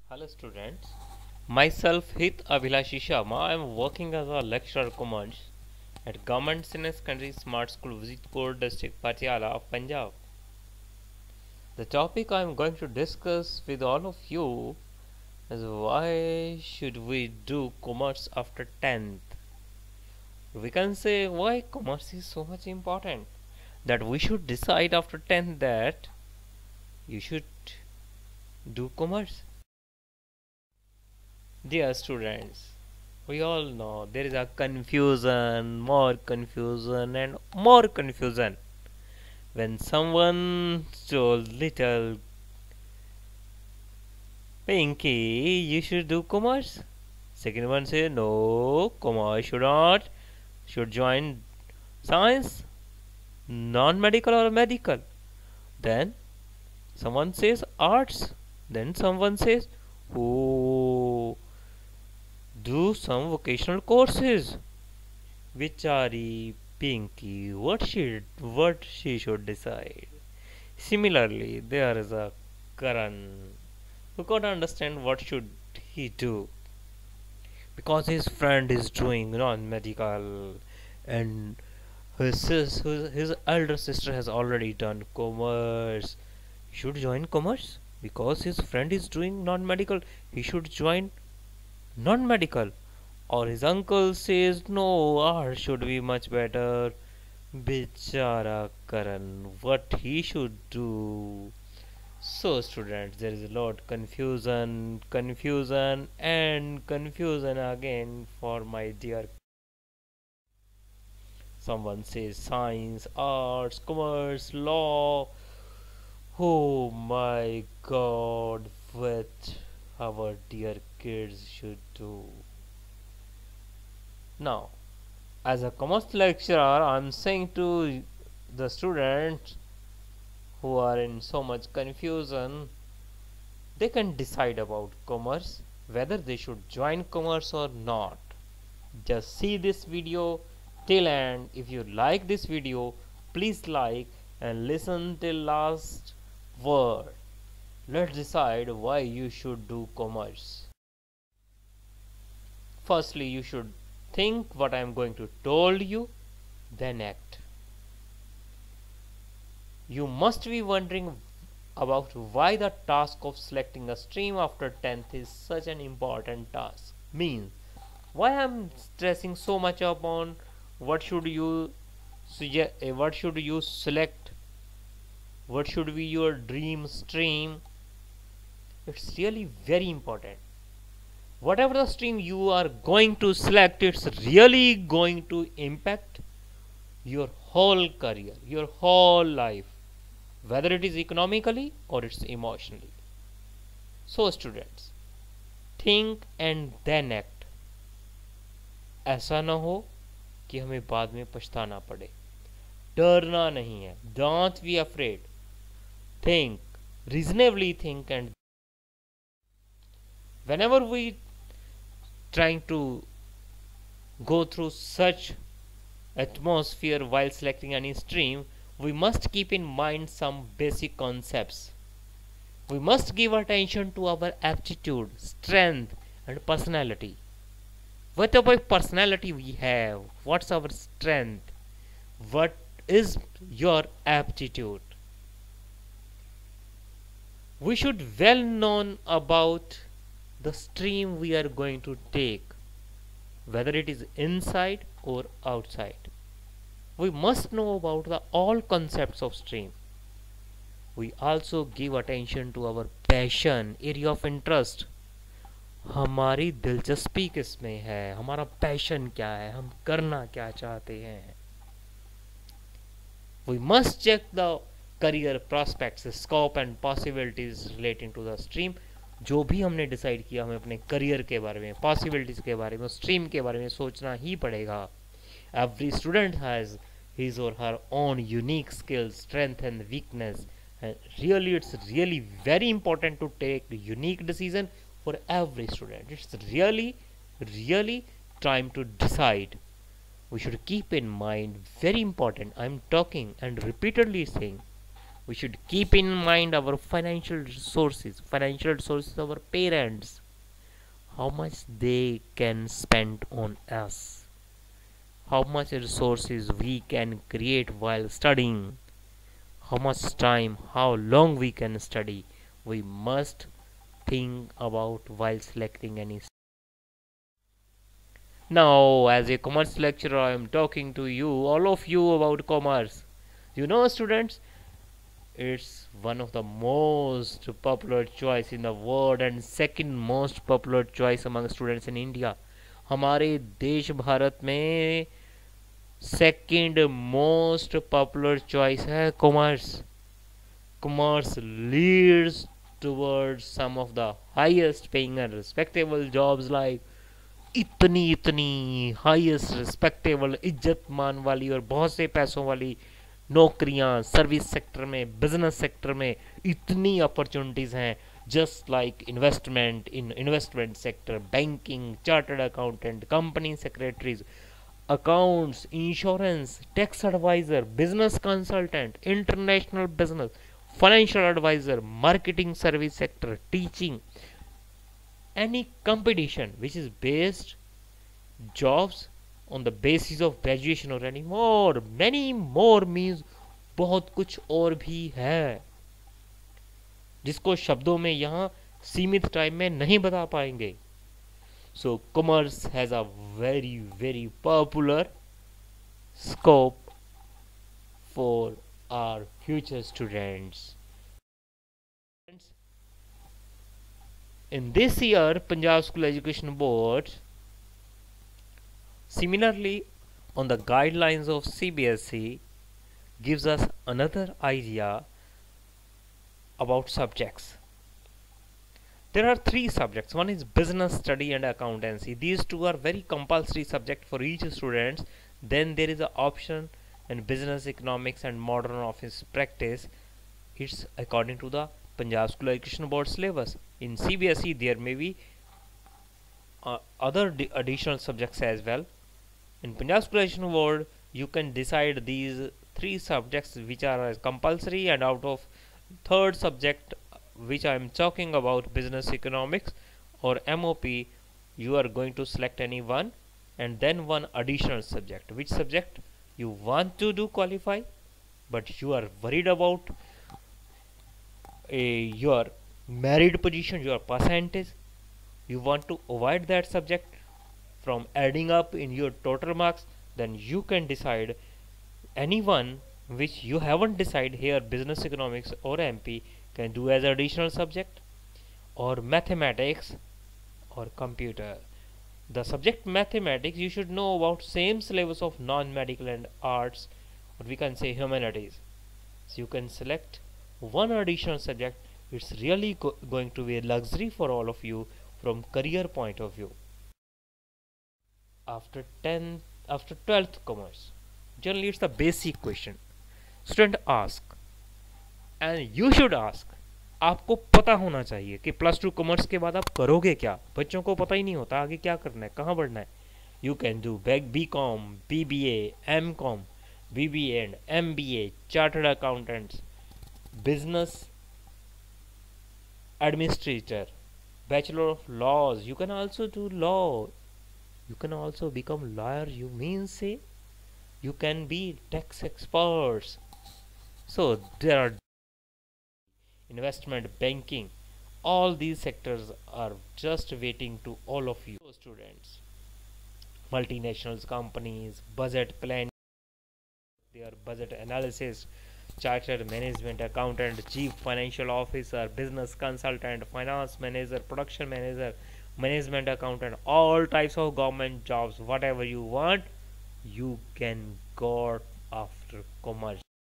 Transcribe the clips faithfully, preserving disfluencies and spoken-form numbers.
Hello students, myself Hit Abhilashi Sharma. I am working as a lecturer commerce at Government Senior Secondary Smart School Vizitpur district Patiala of Punjab. The topic I am going to discuss with all of you is why should we do commerce after tenth? We can say why commerce is so much important that we should decide after tenth that you should do commerce. Dear students, we all know there is a confusion, more confusion, and more confusion. When someone told little Pinky, you should do commerce. Second one says, no, commerce should not, should join science, non medical or medical. Then someone says arts. Then someone says, oh, do some vocational courses. Vichari Pinky, what should what she should decide? Similarly, there is a Karan who can't understand what should he do because his friend is doing non-medical and his, sis, his his elder sister has already done commerce. He should join commerce because his friend is doing non-medical. He should join non-medical, or his uncle says no, art should be much better. Bichara Karan, what he should do? So students, there is a lot confusion, confusion and confusion again for my dear. Someone says science, arts, commerce, law. Oh my god, what our dear kids should do. Now, as a commerce lecturer, I am saying to the students who are in so much confusion, they can decide about commerce, whether they should join commerce or not. Just see this video till end. If you like this video, please like and listen till last word. Let's decide why you should do commerce. Firstly, you should think what I am going to told you, then act. You must be wondering about why the task of selecting a stream after tenth is such an important task. Means, why I am stressing so much upon what should you suggest, what should you select, what should be your dream stream. It's really very important. Whatever the stream you are going to select, it's really going to impact your whole career, your whole life, whether it is economically or it's emotionally. So students, think and then act. ऐसा ना हो कि हमें बाद में पछताना पड़े. डरना नहीं है. Don't be afraid. Think, reasonably think, and whenever we trying to go through such atmosphere while selecting any stream, we must keep in mind some basic concepts. We must give attention to our aptitude, strength, and personality. Whatever personality we have, what's our strength, what is your aptitude. We should well know about the stream we are going to take, whether it is inside or outside. We must know about the all concepts of stream. We also give attention to our passion, area of interest. हमारी दिलचस्पी किस में है, हमारा passion क्या है, हम करना क्या चाहते हैं. We must check the career prospects, scope and possibilities relating to the stream. जो भी हमने डिसाइड किया, हमें अपने करियर के बारे में, पॉसिबिलिटीज के बारे में, स्ट्रीम के बारे में सोचना ही पड़ेगा. Every student has his or her own unique skills, strength and weakness, and really it's really very important to take unique decision for every student. It's really really time to decide. We should keep in mind, very important, I'm talking and repeatedly saying, We should keep in mind our financial resources, financial resources of our parents, how much they can spend on us, how much resources we can create while studying, how much time, how long we can study. We must think about while selecting any. Now, as a commerce lecturer, I am talking to you, all of you, about commerce. You know, students, it's one of the most popular choice in the world and second most popular choice among students in India. हमारे देश भारत में second most popular choice है commerce. Commerce leads towards some of the highest paying and respectable jobs like इतनी इतनी highest respectable इज्जत मान वाली और बहुत से पैसों वाली नौकरियां सर्विस सेक्टर में, बिजनेस सेक्टर में इतनी अपॉर्चुनिटीज हैं. Just like investment in investment sector, banking, chartered accountant, company secretaries, accounts, insurance, tax advisor, business consultant, international business, financial advisor, marketing service sector, teaching. Any competition which is based jobs on the basis of graduation or any more, many more means बहुत कुछ और भी है जिसको शब्दों में यहाँ सीमित टाइम में नहीं बता पाएंगे. So commerce has a very very popular scope for our future students. In this year, Punjab School Education Board, similarly on the guidelines of C B S E, gives us another idea about subjects. There are three subjects. One is business study and accountancy. These two are very compulsory subject for each student. Then there is an option in business economics and modern office practice. It's according to the Punjab School Education Board syllabus. In C B S E there may be uh, other additional subjects as well. In Punjab School Education Board you can decide these three subjects which are compulsory, and out of third subject which I am talking about, business economics or M O P, you are going to select any one and then one additional subject. Which subject you want to do qualify but you are worried about a, your merit position, your percentage, you want to avoid that subject from adding up in your total marks, then you can decide any one which you haven't decided here. Business economics or M P can do as additional subject, or mathematics or computer. The subject mathematics you should know about same syllabus of non-medical and arts, or we can say humanities. So you can select one additional subject. It's really go going to be a luxury for all of you from career point of view. After tenth, after twelfth commerce, generally it's the basic question student ask, and you should ask. आपको पता होना चाहिए कि plus two commerce के बाद आप करोगे क्या. बच्चों को पता ही नहीं होता आगे क्या करना है, कहाँ बढ़ना है. You can do B com, B B A, M com, B B A and M B A, chartered accountants, business administrator, bachelor of laws. You can also do law, you can also become lawyer. You mean say you can be tax experts. So there are investment banking, all these sectors are just waiting to all of you students. Multinationals companies, budget planning, their budget analysis, chartered management accountant, chief financial officer, business consultant, finance manager, production manager, management accountant, all types of government jobs, whatever you want, you can go after commerce.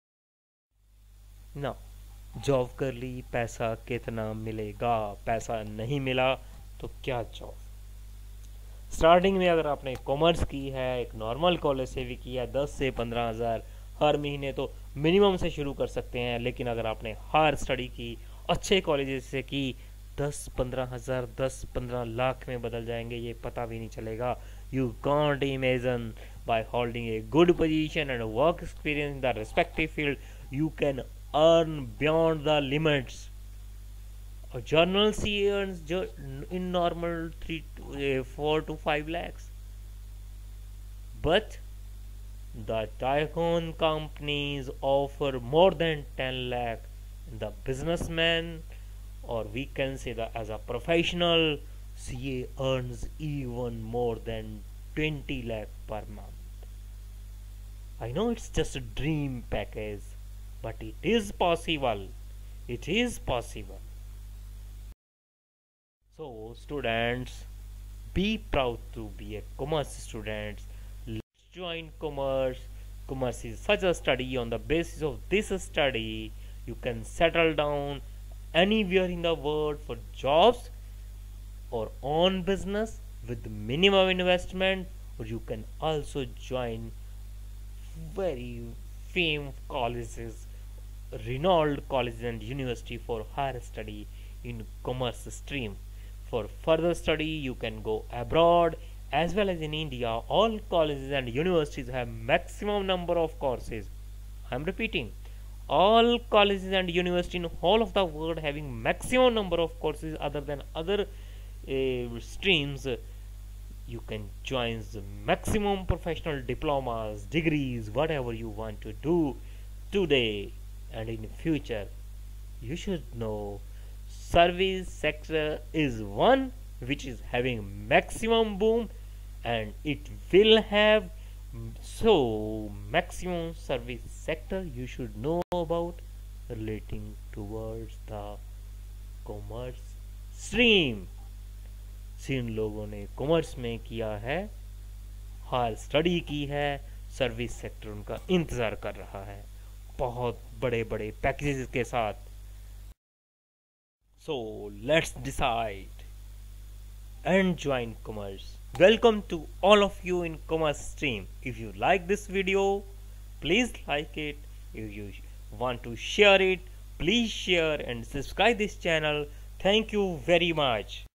Now job कर ली, पैसा कितना मिलेगा, पैसा नहीं मिला तो क्या जॉब. स्टार्टिंग में अगर आपने कॉमर्स की है, एक नॉर्मल कॉलेज से भी किया, दस से पंद्रह हज़ार हर महीने तो मिनिमम से शुरू कर सकते हैं. लेकिन अगर आपने हायर स्टडी की, अच्छे कॉलेजेस से की, दस पंद्रह हज़ार दस पंद्रह लाख में बदल जाएंगे, ये पता भी नहीं चलेगा. You can't imagine. By holding a good position and work experience in the respective field, you can earn beyond the limits. A journal C A earns ju- in normal three to, uh, four to five lakhs, but the tycoon companies offer more than ten lakh. The businessman, or we can say that as a professional, C A earns even more than twenty lakh per month. I know it's just a dream package, but it is possible. It is possible. So, students, be proud to be a commerce student. Let's join commerce. Commerce is such a study. On the basis of this study, you can settle down anywhere in the world for jobs or own business with minimum investment, or you can also join very famed colleges, renowned colleges and university for higher study in commerce stream. For further study, you can go abroad as well as in India. All colleges and universities have maximum number of courses. I am repeating, all colleges and universities in whole of the world having maximum number of courses other than other uh, streams. You can join the maximum professional diplomas, degrees, whatever you want to do today and in future. You should know service sector is one which is having maximum boom, and it will have. So maximum service sector you should know about relating towards the commerce stream. जिन लोगों ने commerce में किया है, higher study की है, service sector उनका इंतजार कर रहा है बहुत बड़े बड़े पैकेजेस के साथ. So let's decide and join commerce. Welcome to all of you in commerce stream. If you like this video, please like it. If you want to share it, please share and subscribe this channel. Thank you very much.